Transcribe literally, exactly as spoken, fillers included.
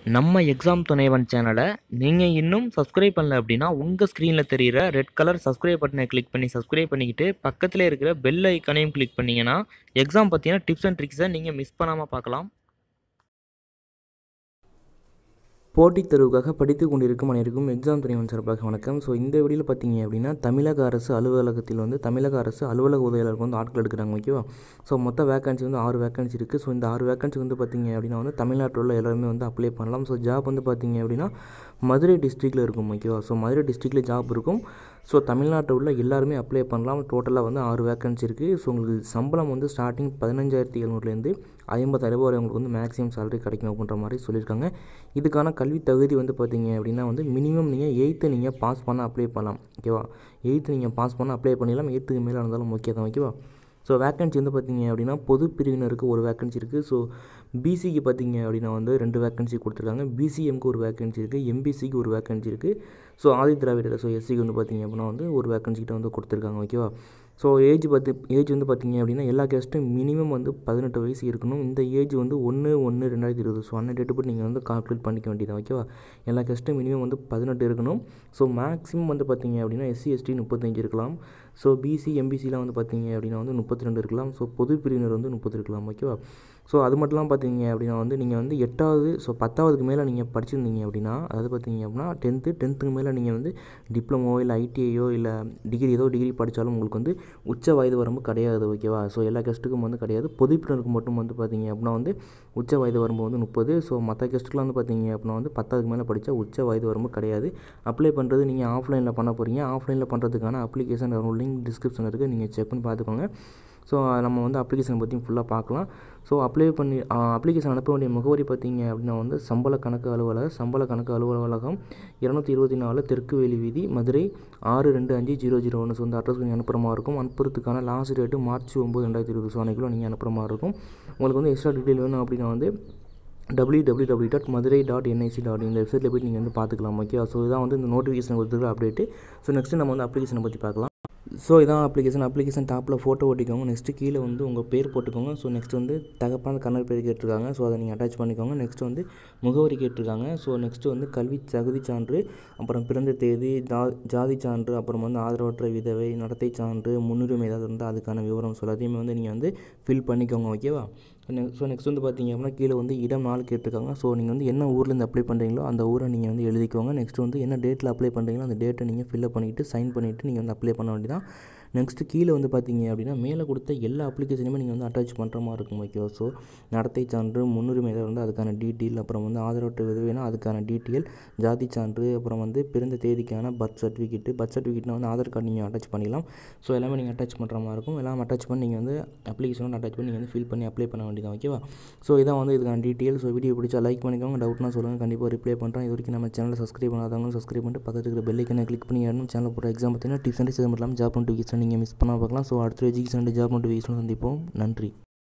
நம்ம எக்ஸாம் துணைவன் சேனலை நீங்கள் இன்னும் சப்ஸ்கிரைப் பண்ணல அப்படின்னா உங்கள் ஸ்க்ரீனில் தெரிகிற ரெட் கலர் சப்ஸ்கிரைப் பட்டனை கிளிக் பண்ணி சப்ஸ்கிரைப் பண்ணிக்கிட்டு பக்கத்தில் இருக்கிற பெல் ஐக்கனையும் கிளிக் பண்ணிங்கன்னா எக்ஸாம் பற்றின டிப்ஸ் அண்ட் ட்ரிக்ஸை நீங்கள் மிஸ் பண்ணாமல் பார்க்கலாம். போட்டித் தேர்வுக்காக படித்து கொண்டிருக்கும் அனைவருக்கும் எக்ஸாம் துணைவன் சார்பாக வணக்கம். ஸோ இந்த வீடியோவில் பார்த்தீங்க அப்படின்னா தமிழக அரசு அலுவலகத்தில் வந்து தமிழக அரசு அலுவலக உதவியாளருக்கு வந்து ஆட்கள் எடுக்கிறாங்க. ஓகேவா? ஸோ மொத்த வேகன்சி வந்து ஆறு வேகன்சி இருக்குது. ஸோ இந்த ஆறு வேகன்சி வந்து பார்த்தீங்க அப்படின்னா வந்து தமிழ்நாட்டில் உள்ள எல்லாருமே வந்து அப்ளை பண்ணலாம். ஸோ ஜாப் வந்து பார்த்தீங்க அப்படின்னா மதுரை டிஸ்ட்ரிக்டில் இருக்கும். ஓகேவா? ஸோ மதுரை டிஸ்ட்ரிக்டில் ஜாப் இருக்கும். ஸோ தமிழ்நாட்டில் உள்ள எல்லாருமே அப்ளை பண்ணலாம். டோட்டலாக வந்து ஆறு வேகன்சி இருக்குது. ஸோ உங்களுக்கு சம்பளம் வந்து ஸ்டார்டிங் பதினஞ்சாயிரத்தி எழுநூறுலேருந்து ஐம்பதாயிரம் ரூபாய் வரை உங்களுக்கு வந்து மேக்ஸிமம் சேலரி கிடைக்கும் அப்படின்ற மாதிரி சொல்லியிருக்காங்க. இதுக்கான கல்வி தகுதி வந்து பார்த்தீங்க அப்படின்னா வந்து மினிமம் நீங்கள் எயித்து நீங்கள் பாஸ் பண்ண அப்ளை பண்ணலாம். ஓகேவா? எயித்து நீங்கள் பாஸ் பண்ண அப்ளை பண்ணிடலாம். எயித்துக்கு மேலே இருந்தாலும் ஓகே தான். ஓகேவா? ஸோ வேக்கன்சி வந்து பார்த்திங்க அப்படின்னா பொது பிரிவினருக்கு ஒரு வேக்கன்சி இருக்குது. ஸோ பிசிக்கு பார்த்திங்க அப்படின்னா வந்து ரெண்டு வேக்கன்சி கொடுத்துருக்காங்க. பிசிஎம்க்கு ஒரு வேக்கன்சி இருக்குது. எம்பிசிக்கு ஒரு வேக்கன்சி இருக்குது. ஸோ ஆதி திராவிடர் ஸோ எஸ்சிக்கு வந்து பார்த்திங்க அப்படின்னா வந்து ஒரு வேக்கன்சி கிட்ட வந்து கொடுத்துருக்காங்க. ஓகேவா? ஸோ ஏஜ் பார்த்து ஏஜ் வந்து பார்த்திங்க அப்படின்னா எல்லா கேஸ்ட்டும் மினிமம் வந்து பதினெட்டு வயசு இருக்கணும். இந்த ஏஜ் வந்து ஒன்று ஒன்று ரெண்டாயிரத்தி இருபது ஸோ அன்னை டேட்டு போட்டு நீங்கள் வந்து கால்குலேட் பண்ணிக்க வேண்டியதான். ஓகேவா? எல்லா கேஸ்ட்டும் மினிமம் வந்து பதினெட்டு இருக்கணும். ஸோ மேக்ஸிமம் வந்து பார்த்திங்க அப்படின்னா எஸ்சி எஸ்டி முப்பத்தஞ்சு இருக்கலாம். ஸோ பிசி எம்பிசிலாம் வந்து பார்த்திங்க அப்படின்னா வந்து முப்பத்தி ரெண்டு இருக்கலாம். ஸோ பொது பிரிவினர் வந்து முப்பது இருக்கலாம். ஓகேவா? ஸோ அது மட்டும்லாம் பார்த்திங்க அப்படின்னா வந்து நீங்கள் வந்து எட்டாவது ஸோ பத்தாவதுக்கு மேலே நீங்கள் படிச்சிருந்தீங்க அப்படின்னா அதாவது பார்த்திங்க அப்படின்னா டென்த்து டென்த்துக்கு மேலே நீங்கள் வந்து டிப்ளமோ இல்லை ஐடிஐயோ இல்லை டிகிரி ஏதோ டிகிரி படித்தாலும் உங்களுக்கு வந்து உச்ச வயது வரம்பு கிடையாது. ஓகேவா? ஸோ எல்லா கெஸ்ட்டுக்கும் வந்து கிடையாது. பொது பிரிவினருக்கு மட்டும் வந்து பார்த்திங்க அப்படின்னா வந்து உச்ச வயது வரம்பு வந்து முப்பது. ஸோ மற்ற கெஸ்ட்டுக்குலாம் வந்து பார்த்திங்க அப்படின்னா வந்து பத்தாவதுக்கு மேலே படித்தா உச்ச வயது வரம்பு கிடையாது. அப்ளை பண்ணுறது நீங்கள் ஆஃப்லைனில் பண்ண போகிறீங்க. ஆஃப்லைனில் பண்ணுறதுக்கான அப்ளிகேஷன் லிங்க் டிஸ்கிரிப்ஷன் இருக்குது. நீங்கள் செக் பண்ணி பார்த்துக்கோங்க. ஸோ நம்ம வந்து அப்ளிகேஷன் பற்றியும் ஃபுல்லாக பார்க்கலாம். ஸோ அப்ளை பண்ணி அப்ளிகேஷன் அனுப்ப வேண்டிய முகவரி பார்த்திங்க அப்படின்னா வந்து சம்பள கணக்கு அலுவலகம் சம்பள கணக்கு அலுவலகம் இரநூத்தி இருபத்தி நாலு தெற்கு வேலி வீதி மதுரை ஆறு ரெண்டு அஞ்சு ஜீரோ ஜீரோ ஒன்று. ஸோ அந்த அட்ரஸ் நீங்கள் அனுப்புகிற மாதிரி இருக்கும். அனுப்புறதுக்கான லாஸ்ட் டேட்டு மார்ச் ஒம்பது ரெண்டாயிரத்தி இருபது. ஸோ அன்றைக்குள்ள நீங்கள் அனுப்புகிற மாதிரி இருக்கும். உங்களுக்கு வந்து எக்ஸ்ட்ரா டீட்டெயில் வேணும் அப்படின்னா வந்து W W W dot Madurai dot NIC dot இந்த வெப்சைட்டில் போய்ட்டு நீங்கள் வந்து பார்த்துக்கலாம். ஓகே? ஸோ இதான் வந்து இந்த நோட்டிஃபிகேஷன் கொடுத்துருக்க அப்டேட்டு. ஸோ நெக்ஸ்ட்டு நம்ம வந்து அப்ளிகேஷனை பற்றி பார்க்கலாம். ஸோ இதான் அப்ளிகேஷன் அப்ளிகேஷன் டாப்பில் ஃபோட்டோ ஓட்டிக்கோங்க. நெக்ஸ்ட்டு கீழே வந்து உங்கள் பேர் போட்டுக்கோங்க. ஸோ நெக்ஸ்ட் வந்து தகப்பான கண்ணர் பேர் கேட்டிருக்காங்க. ஸோ அதை நீங்கள் அட்டாச் பண்ணிக்கோங்க. நெக்ஸ்ட் வந்து முகவரி கேட்டிருக்காங்க. ஸோ நெக்ஸ்ட்டு வந்து கல்வி தகுதி சான்று, அப்புறம் பிறந்த தேதி, ஜா ஜாதி சான்று, அப்புறம் வந்து ஆதரவற்ற விதவை, நடத்தை சான்று, முன்னுரிமை ஏதாவது இருந்தால் அதுக்கான விவரம் ஸோ அதையுமே வந்து நீங்கள் வந்து ஃபில் பண்ணிக்கோங்க. ஓகேவா? ஸோ நெக்ஸ்ட் வந்து பார்த்திங்க அப்படின்னா கீழே வந்து இடம் நாள் கேட்டிருக்காங்க. ஸோ நீங்கள் வந்து என்ன ஊர்லேருந்து அப்ளை பண்ணுறீங்களோ அந்த ஊரை நீங்கள் வந்து எழுதிக்கோங்க. நெக்ஸ்ட் வந்து என்ன டேட்டில் அப்ளை பண்ணுறீங்களோ அந்த டேட்டை நீங்கள் ஃபில்அப் பண்ணிவிட்டு சைன் பண்ணிவிட்டு நீங்கள் வந்து அப்ளை பண்ண வேண்டியதான். நெக்ஸ்ட்டு கீழே வந்து பார்த்திங்க அப்படின்னா மேலே கொடுத்த எல்லா அப்ளிகேஷனுமே நீங்கள் வந்து அட்டாச் பண்ணுற மாதிரி இருக்கும். ஓகேவா? ஸோ நடத்தை சான்று, முன்னுரிமை ஏதாவது வந்து அதுக்கான டீட்டெயில், அப்புறம் வந்து ஆதரவற்ற விதவைனா அதுக்கான டீட்டெயில், ஜாதி சான்று, அப்புறம் வந்து பிறந்த தேதிக்கான பர்த் சர்டிஃபிகேட்டு பர்த் சர்டிஃபிகேட்னா வந்து ஆதார் கார்டு நீங்கள் அட்டாச் பண்ணிக்கலாம். ஸோ எல்லாமே நீங்கள் அட்டாச் பண்ணுற மாதிரி இருக்கும். எல்லாம் அட்டாச் பண்ணி நீங்கள் வந்து அப்ளிகேஷனோட அட்டாச் பண்ணி நீங்கள் வந்து ஃபில் பண்ணி அப்ளை பண்ண வேண்டியதான். ஓகேவா? ஸோ இதான் வந்து இதுக்கான டீட்டெயில். ஸோ வீடியோ பிடிச்சா லைக் பண்ணிக்கோங்க. டவுட்னா சொல்லுங்கள், கண்டிப்பாக ரிப்ளை பண்ணுறேன். இது வரைக்கும் நம்ம சேனலை சப்ஸ்கிரைப் பண்ணாதவங்க சப்ஸ்கிரைப் பண்ணிட்டு பக்கத்தில் இருக்கிற பெல் ஐக்கனை கிளிக் பண்ணி ஆடணும். சேனல் போகிற எக்ஸாம் பார்த்தீங்கன்னா டிப்ஸ் அண்ட் ட்ரிக்ஸ் மட்டும் இல்லாமல் ஜாப் நோட்டிஃபிகேஷன் நீங்கள் மிஸ் பண்ணால் பார்க்கலாம். ஸோ அடுத்த எஜுகேஷன் அண்ட் ஜாப் நோட்டிஃபிகேஷன் சந்திப்போம். நன்றி.